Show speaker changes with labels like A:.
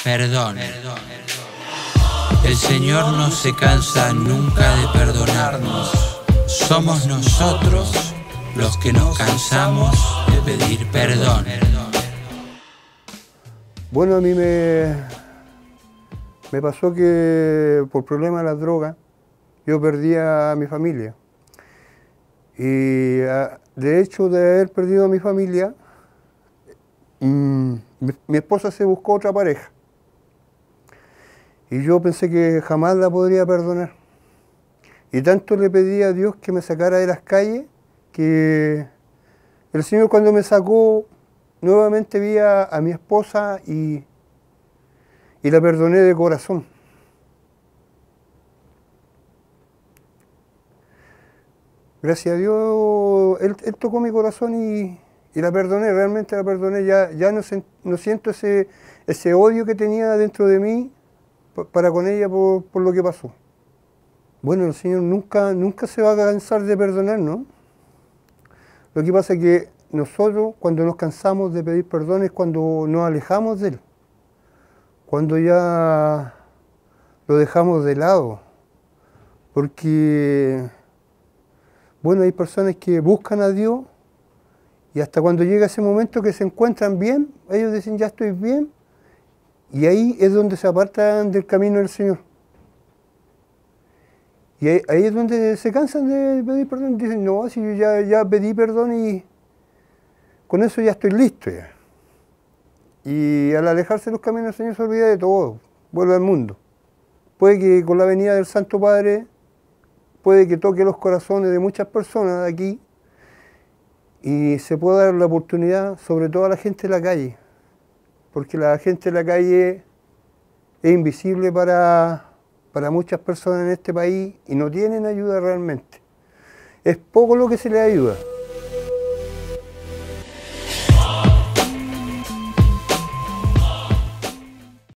A: Perdón. El Señor no se cansa nunca de perdonarnos. Somos nosotros los que nos cansamos de pedir perdón.
B: Bueno, a mí me pasó que por problema de las drogas yo perdí a mi familia. Y de hecho de haber perdido a mi familia, mi esposa se buscó otra pareja. Y yo pensé que jamás la podría perdonar. Y tanto le pedí a Dios que me sacara de las calles, que el Señor cuando me sacó, nuevamente vi a mi esposa y la perdoné de corazón. Gracias a Dios, Él tocó mi corazón y la perdoné, realmente la perdoné. Ya no siento ese odio que tenía dentro de mí para con ella por lo que pasó. Bueno, el Señor nunca se va a cansar de perdonar, ¿no? Lo que pasa es que nosotros, cuando nos cansamos de pedir perdón, es cuando nos alejamos de Él. Cuando ya lo dejamos de lado. Porque, bueno, hay personas que buscan a Dios y hasta cuando llega ese momento que se encuentran bien, ellos dicen, ya estoy bien, y ahí es donde se apartan del camino del Señor. Y ahí es donde se cansan de pedir perdón. Dicen, no, si yo ya pedí perdón y con eso ya estoy listo ya. Y al alejarse de los caminos del Señor se olvida de todo, vuelve al mundo. Puede que con la venida del Santo Padre, puede que toque los corazones de muchas personas de aquí y se pueda dar la oportunidad, sobre todo a la gente de la calle, porque la gente de la calle es invisible para muchas personas en este país y no tienen ayuda realmente. Es poco lo que se les ayuda.